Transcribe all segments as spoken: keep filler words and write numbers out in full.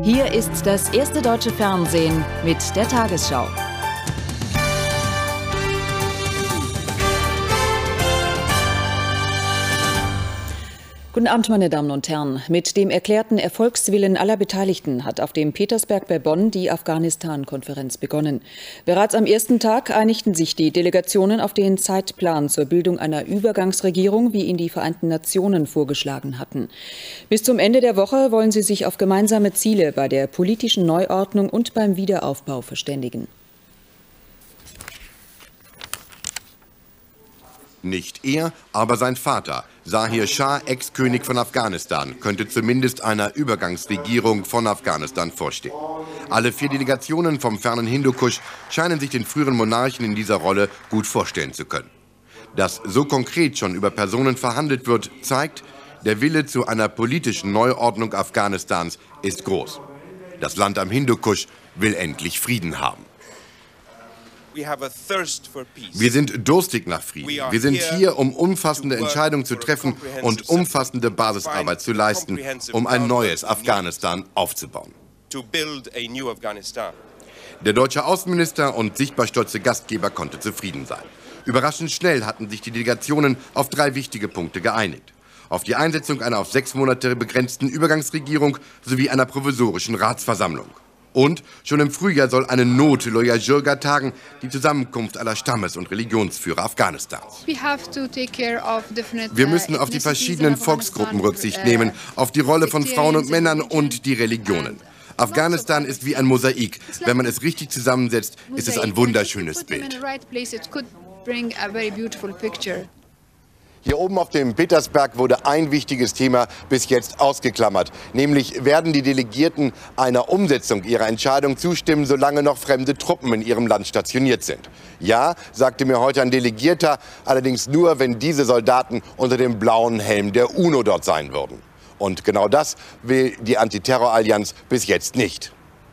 Hier ist das erste deutsche Fernsehen mit der Tagesschau. Guten Abend, meine Damen und Herren. Mit dem erklärten Erfolgswillen aller Beteiligten hat auf dem Petersberg bei Bonn die Afghanistan-Konferenz begonnen. Bereits am ersten Tag einigten sich die Delegationen auf den Zeitplan zur Bildung einer Übergangsregierung, wie ihn die Vereinten Nationen vorgeschlagen hatten. Bis zum Ende der Woche wollen sie sich auf gemeinsame Ziele bei der politischen Neuordnung und beim Wiederaufbau verständigen. Nicht er, aber sein Vater, Zahir Shah, Ex-König von Afghanistan, könnte zumindest einer Übergangsregierung von Afghanistan vorstehen. Alle vier Delegationen vom fernen Hindukusch scheinen sich den früheren Monarchen in dieser Rolle gut vorstellen zu können. Dass so konkret schon über Personen verhandelt wird, zeigt, der Wille zu einer politischen Neuordnung Afghanistans ist groß. Das Land am Hindukusch will endlich Frieden haben. Wir sind durstig nach Frieden. Wir sind hier, um umfassende Entscheidungen zu treffen und umfassende Basisarbeit zu leisten, um ein neues Afghanistan aufzubauen. Der deutsche Außenminister und sichtbar stolze Gastgeber konnte zufrieden sein. Überraschend schnell hatten sich die Delegationen auf drei wichtige Punkte geeinigt. Auf die Einsetzung einer auf sechs Monate begrenzten Übergangsregierung sowie einer provisorischen Ratsversammlung. Und schon im Frühjahr soll eine Not-Loya Jirga tagen, die Zusammenkunft aller Stammes- und Religionsführer Afghanistans. Wir müssen auf die verschiedenen Volksgruppen Rücksicht nehmen, auf die Rolle von Frauen und Männern und die Religionen. Afghanistan ist wie ein Mosaik. Wenn man es richtig zusammensetzt, ist es ein wunderschönes Bild. Hier oben auf dem Petersberg wurde ein wichtiges Thema bis jetzt ausgeklammert. Nämlich werden die Delegierten einer Umsetzung ihrer Entscheidung zustimmen, solange noch fremde Truppen in ihrem Land stationiert sind. Ja, sagte mir heute ein Delegierter, allerdings nur, wenn diese Soldaten unter dem blauen Helm der UNO dort sein würden. Und genau das will die Antiterrorallianz bis jetzt nicht.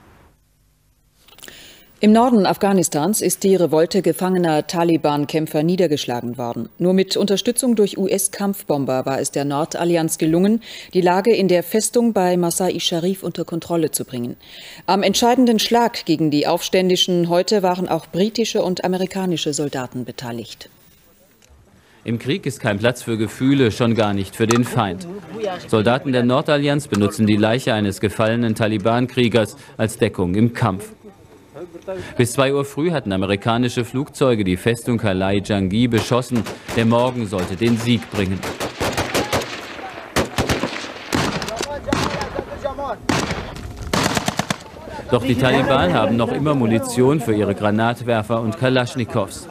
Im Norden Afghanistans ist die Revolte gefangener Taliban-Kämpfer niedergeschlagen worden. Nur mit Unterstützung durch U S-Kampfbomber war es der Nordallianz gelungen, die Lage in der Festung bei Masai-Sharif unter Kontrolle zu bringen. Am entscheidenden Schlag gegen die Aufständischen heute waren auch britische und amerikanische Soldaten beteiligt. Im Krieg ist kein Platz für Gefühle, schon gar nicht für den Feind. Soldaten der Nordallianz benutzen die Leiche eines gefallenen Taliban-Kriegers als Deckung im Kampf. Bis zwei Uhr früh hatten amerikanische Flugzeuge die Festung Kalai Jangi beschossen. Der Morgen sollte den Sieg bringen. Doch die Taliban haben noch immer Munition für ihre Granatwerfer und Kalaschnikows.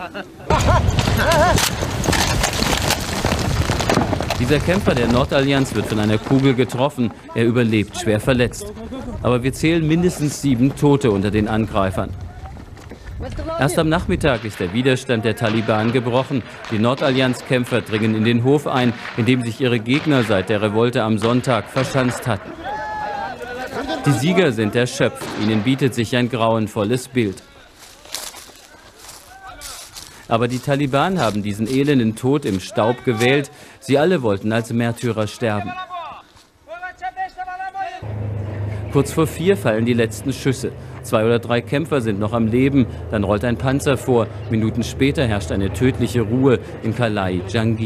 Dieser Kämpfer der Nordallianz wird von einer Kugel getroffen. Er überlebt schwer verletzt. Aber wir zählen mindestens sieben Tote unter den Angreifern. Erst am Nachmittag ist der Widerstand der Taliban gebrochen. Die Nordallianz-Kämpfer dringen in den Hof ein, in dem sich ihre Gegner seit der Revolte am Sonntag verschanzt hatten. Die Sieger sind erschöpft. Ihnen bietet sich ein grauenvolles Bild. Aber die Taliban haben diesen elenden Tod im Staub gewählt. Sie alle wollten als Märtyrer sterben. Kurz vor vier fallen die letzten Schüsse. Zwei oder drei Kämpfer sind noch am Leben. Dann rollt ein Panzer vor. Minuten später herrscht eine tödliche Ruhe in Kalai Jangi.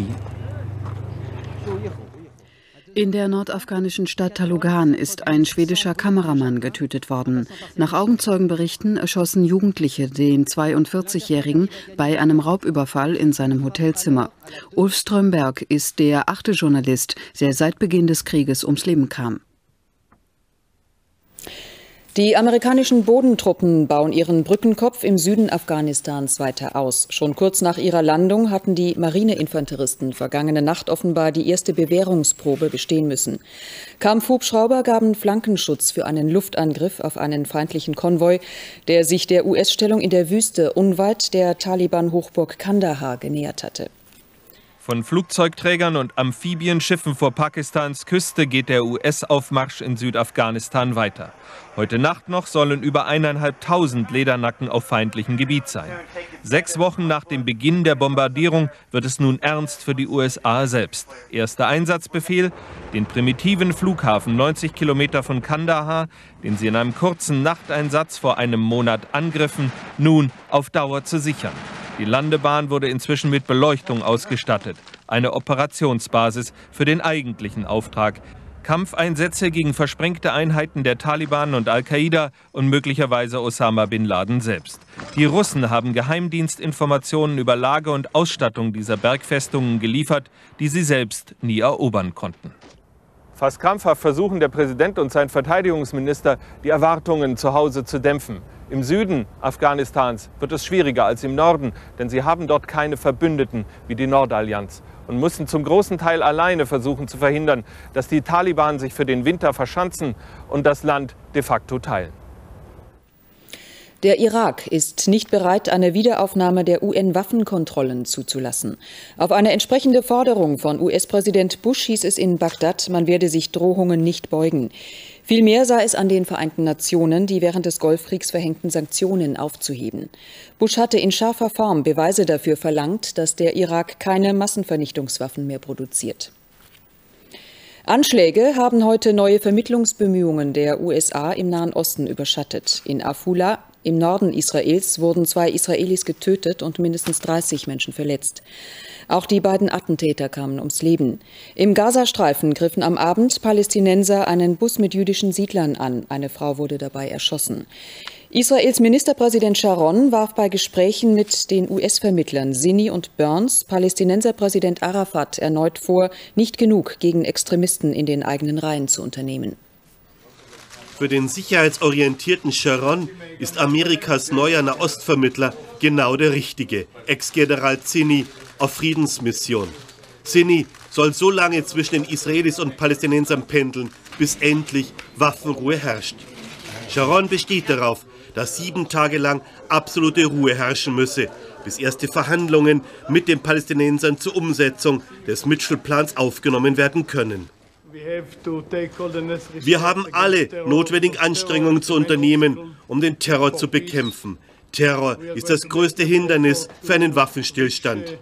In der nordafghanischen Stadt Talugan ist ein schwedischer Kameramann getötet worden. Nach Augenzeugenberichten erschossen Jugendliche den zweiundvierzigjährigen bei einem Raubüberfall in seinem Hotelzimmer. Ulf Strömberg ist der achte Journalist, der seit Beginn des Krieges ums Leben kam. Die amerikanischen Bodentruppen bauen ihren Brückenkopf im Süden Afghanistans weiter aus. Schon kurz nach ihrer Landung hatten die Marineinfanteristen vergangene Nacht offenbar die erste Bewährungsprobe bestehen müssen. Kampfhubschrauber gaben Flankenschutz für einen Luftangriff auf einen feindlichen Konvoi, der sich der U S-Stellung in der Wüste unweit der Taliban-Hochburg Kandahar genähert hatte. Von Flugzeugträgern und Amphibienschiffen vor Pakistans Küste geht der U S-Aufmarsch in Südafghanistan weiter. Heute Nacht noch sollen über eineinhalbtausend Ledernacken auf feindlichem Gebiet sein. Sechs Wochen nach dem Beginn der Bombardierung wird es nun ernst für die U S A selbst. Erster Einsatzbefehl: den primitiven Flughafen neunzig Kilometer von Kandahar, den sie in einem kurzen Nachteinsatz vor einem Monat angriffen, nun auf Dauer zu sichern. Die Landebahn wurde inzwischen mit Beleuchtung ausgestattet. Eine Operationsbasis für den eigentlichen Auftrag: Kampfeinsätze gegen versprengte Einheiten der Taliban und Al-Qaida und möglicherweise Osama bin Laden selbst. Die Russen haben Geheimdienstinformationen über Lage und Ausstattung dieser Bergfestungen geliefert, die sie selbst nie erobern konnten. Fast krampfhaft versuchen der Präsident und sein Verteidigungsminister, die Erwartungen zu Hause zu dämpfen. Im Süden Afghanistans wird es schwieriger als im Norden, denn sie haben dort keine Verbündeten wie die Nordallianz und müssen zum großen Teil alleine versuchen zu verhindern, dass die Taliban sich für den Winter verschanzen und das Land de facto teilen. Der Irak ist nicht bereit, eine Wiederaufnahme der U N-Waffenkontrollen zuzulassen. Auf eine entsprechende Forderung von U S-Präsident Bush hieß es in Bagdad, man werde sich Drohungen nicht beugen. Vielmehr sei es an den Vereinten Nationen, die während des Golfkriegs verhängten Sanktionen aufzuheben. Bush hatte in scharfer Form Beweise dafür verlangt, dass der Irak keine Massenvernichtungswaffen mehr produziert. Anschläge haben heute neue Vermittlungsbemühungen der U S A im Nahen Osten überschattet. In Afula, im Norden Israels, wurden zwei Israelis getötet und mindestens dreißig Menschen verletzt. Auch die beiden Attentäter kamen ums Leben. Im Gazastreifen griffen am Abend Palästinenser einen Bus mit jüdischen Siedlern an. Eine Frau wurde dabei erschossen. Israels Ministerpräsident Sharon warf bei Gesprächen mit den U S-Vermittlern Sinni und Burns Palästinenserpräsident Arafat erneut vor, nicht genug gegen Extremisten in den eigenen Reihen zu unternehmen. Für den sicherheitsorientierten Sharon ist Amerikas neuer Nahostvermittler genau der richtige, Ex-General Zinni auf Friedensmission. Zinni soll so lange zwischen den Israelis und Palästinensern pendeln, bis endlich Waffenruhe herrscht. Sharon besteht darauf, dass sieben Tage lang absolute Ruhe herrschen müsse, bis erste Verhandlungen mit den Palästinensern zur Umsetzung des Mitchell-Plans aufgenommen werden können. Wir haben alle notwendigen Anstrengungen zu unternehmen, um den Terror zu bekämpfen. Terror ist das größte Hindernis für einen Waffenstillstand.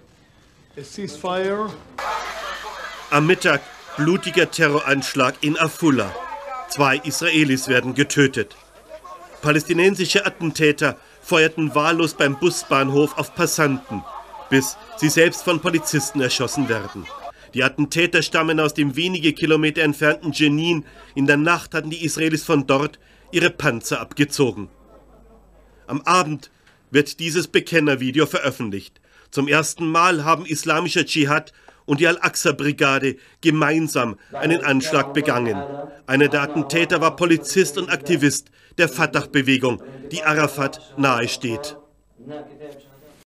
Am Mittag blutiger Terroranschlag in Afula. Zwei Israelis werden getötet. Palästinensische Attentäter feuerten wahllos beim Busbahnhof auf Passanten, bis sie selbst von Polizisten erschossen werden. Die Attentäter stammen aus dem wenige Kilometer entfernten Jenin. In der Nacht hatten die Israelis von dort ihre Panzer abgezogen. Am Abend wird dieses Bekennervideo veröffentlicht. Zum ersten Mal haben Islamischer Dschihad und die Al-Aqsa-Brigade gemeinsam einen Anschlag begangen. Einer der Attentäter war Polizist und Aktivist der Fatah-Bewegung, die Arafat nahesteht.